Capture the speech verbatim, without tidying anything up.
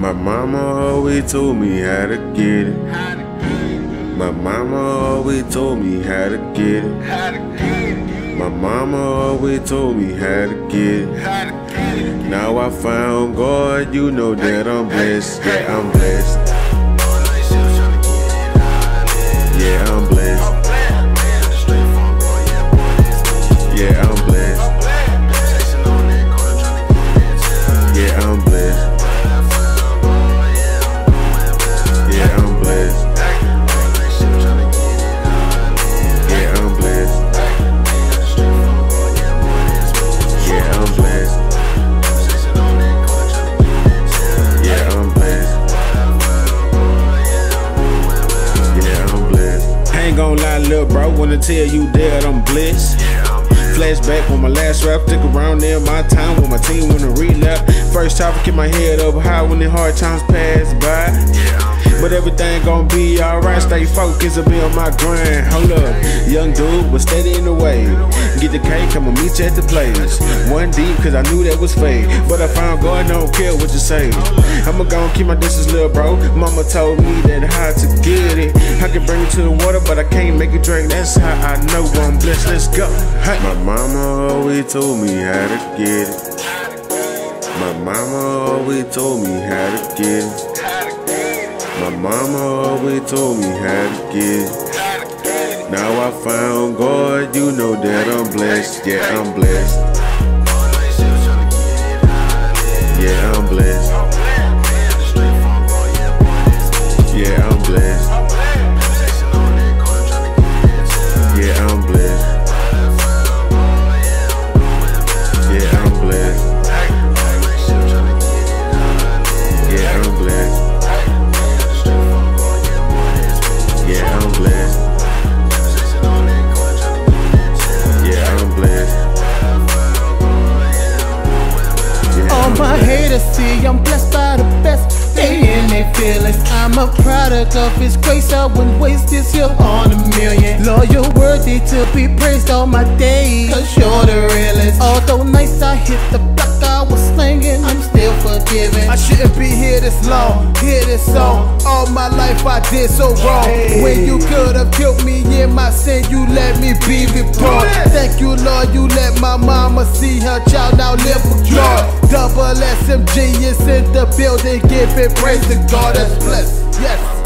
My mama always told me how to get it. My mama always told me how to get it. My mama always told me how to get it. Now I found God, you know that I'm blessed. Yeah, I'm blessed. Yeah, I'm blessed. Yeah, I'm blessed. Yeah, I'm blessed. Yeah, I'm blessed. Yeah, I'm blessed. Yeah, I'm blessed. Yeah, I'm blessed. Yeah, I'm blessed. I ain't gon' lie, little bro, wanna tell you that I'm blessed. Flashback on my last rap, stick around there my time when my team wanna relapse. First topic, keep my head up high when the hard times pass by. But everything gon' be alright, stay focused and be on my grind. Hold up, young dude was steady in the way. Get the cake, I'ma meet you at the place. One deep, cause I knew that was fake. But I found God, don't care what you say. I'ma gon' keep my distance, little bro. Mama told me that how to get it. I can bring it to the water, but I can't make it drink. That's how I know I'm blessed, let's go. Hey. My mama always told me how to get it. My mama always told me how to get it. My mama always told me how to get it. Now I found God, you know that I'm blessed. Yeah, I'm blessed. Yeah, I'm blessed. Yeah, I'm blessed. Yeah, I'm blessed. Yeah, I'm blessed. Yeah, I'm blessed. Yeah, I'm blessed. Yeah, I'm blessed. Yeah, all I'm my blessed. haters see I'm blessed by the best. They in their feelings. I'm a product of His grace. I wouldn't waste this here on a million. Lord, you're worthy to be praised all my days, cause you're the realest. Although nights I hit the block I was slinging, I'm still forgiven. I shouldn't be here this long, hear this song. All my life I did so wrong. When you could have killed me in my sin, you let me be reborn. Thank you, Lord, you let my mama see her child now live for God. Double S M G is in the building, give it praise to God that's blessed. Yes.